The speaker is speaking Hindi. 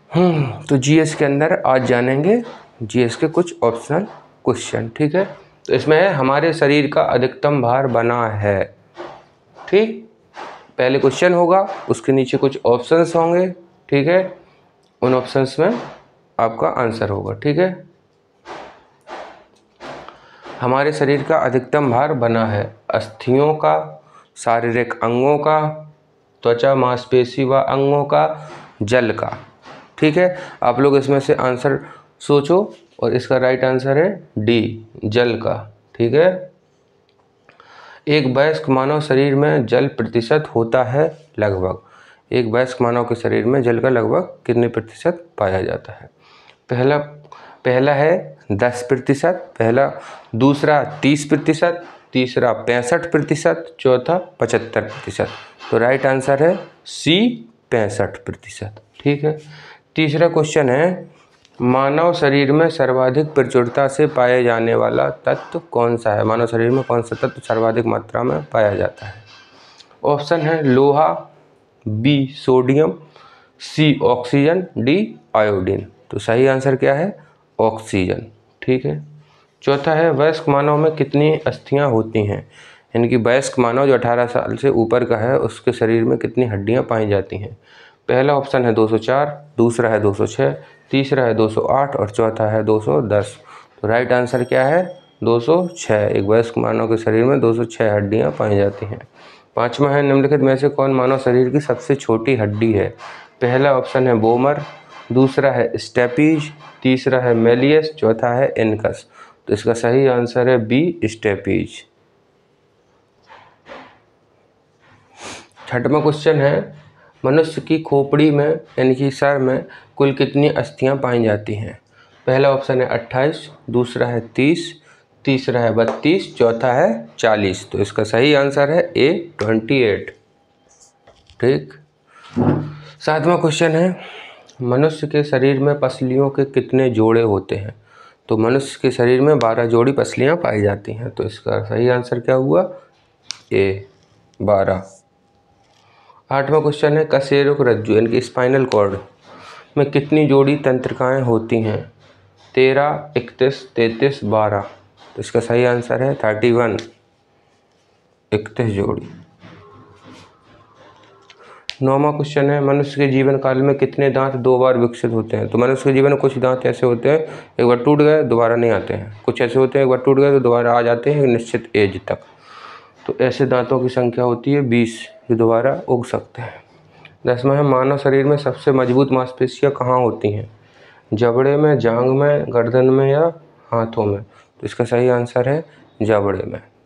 तो जीएस के अंदर आज जानेंगे जीएस के कुछ ऑप्शनल क्वेश्चन। ठीक है, तो इसमें है हमारे शरीर का अधिकतम भार बना है। ठीक, पहले क्वेश्चन होगा, उसके नीचे कुछ ऑप्शंस होंगे। ठीक है, उन ऑप्शंस में आपका आंसर होगा। ठीक है, हमारे शरीर का अधिकतम भार बना है अस्थियों का, शारीरिक अंगों का, त्वचा मांसपेशी व अंगों का, जल का। ठीक है, आप लोग इसमें से आंसर सोचो और इसका राइट आंसर है डी, जल का। ठीक है, एक वयस्क मानव शरीर में जल प्रतिशत होता है लगभग। एक वयस्क मानव के शरीर में जल का लगभग कितने प्रतिशत पाया जाता है? पहला है 10%, दूसरा 30%, तीसरा 65%, चौथा 75%। तो राइट आंसर है सी, 65%। ठीक है, तीसरा क्वेश्चन है मानव शरीर में सर्वाधिक प्रचुरता से पाए जाने वाला तत्व कौन सा है? मानव शरीर में कौन सा तत्व सर्वाधिक मात्रा में पाया जाता है? ऑप्शन है लोहा, B sodium, C oxygen, D iodine. तो सही आंसर क्या है? ऑक्सीजन। ठीक है, चौथा है वयस्क मानव में कितनी अस्थियां होती हैं? यानी कि वयस्क मानव जो 18 साल से ऊपर का है उसके शरीर में कितनी हड्डियां पाई जाती हैं? पहला ऑप्शन है 204, दूसरा है 206, तीसरा है 208 और चौथा है 210। तो राइट आंसर क्या है? 206। एक वयस्क मानव के शरीर में 206 हड्डियां पाई जाती हैं। पांचवा है निम्नलिखित में से कौन मानव शरीर की सबसे छोटी हड्डी है? पहला ऑप्शन है बोमर, दूसरा है स्टेपीज, तीसरा है मेलियस, चौथा है इनकस। तो इसका सही आंसर है बी, स्टेपीज। छठवां क्वेश्चन है मनुष्य की खोपड़ी में यानी कि सर में कुल कितनी अस्थियां पाई जाती हैं? पहला ऑप्शन है 28, दूसरा है 30, तीसरा है 32, चौथा है 40। तो इसका सही आंसर है ए, 28। ठीक, सातवां क्वेश्चन है मनुष्य के शरीर में पसलियों के कितने जोड़े होते हैं? तो मनुष्य के शरीर में 12 जोड़ी पसलियां पाई जाती हैं। तो इसका सही आंसर क्या हुआ? ए, 12। आठवां क्वेश्चन है कशेरुक रज्जु यानी कि स्पाइनल कॉर्ड में कितनी जोड़ी तंत्रिकाएं होती हैं? 13, 31, 33, 12। तो इसका सही आंसर है 31, 31 जोड़ी। नौवां क्वेश्चन है मनुष्य के जीवन काल में कितने दांत 2 बार विकसित होते हैं? तो मनुष्य के जीवन में कुछ दांत ऐसे होते हैं एक बार टूट गए दोबारा नहीं आते हैं, कुछ ऐसे होते हैं एक बार टूट गए तो दोबारा आ जाते हैं एक निश्चित एज तक। तो ऐसे दांतों की संख्या होती है 20 जो दोबारा उग सकते हैं। 10वां है मानव शरीर में सबसे मजबूत मांसपेशियां कहाँ होती हैं? जबड़े में, जांघ में, गर्दन में या हाथों में? तो इसका सही आंसर है जबड़े में।